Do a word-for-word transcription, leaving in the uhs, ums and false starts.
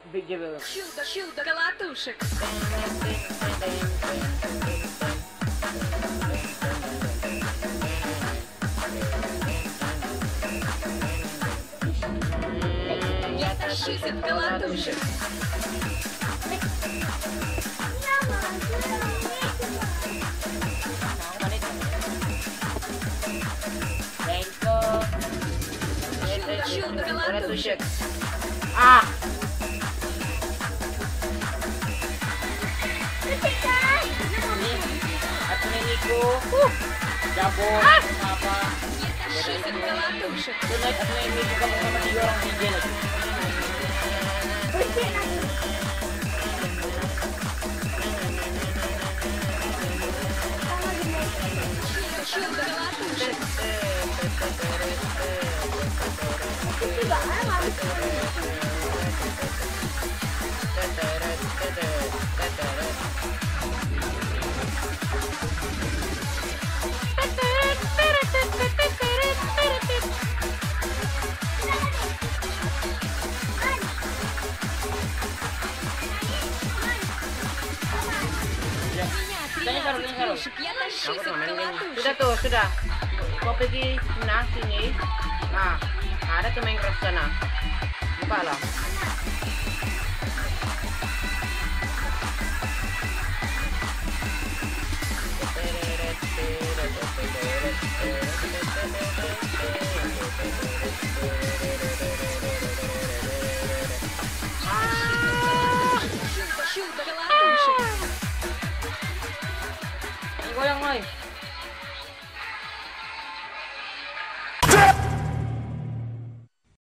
Big Devil. Чудо колотушек. Я тащусь от колотушек. Чудо колотушек. Ah! At ninigo. Jabon. Apa? Я тащусь от колотушек. Tonight at ninigo ka mga matiyong higil. Чудо колотушек. Tanya karo, tanya karo. Я тащусь от колотушек. Sudah tuh, sudah. Kau pergi sana, sini. Nah, ada tuh main keras sana. Lupa lah.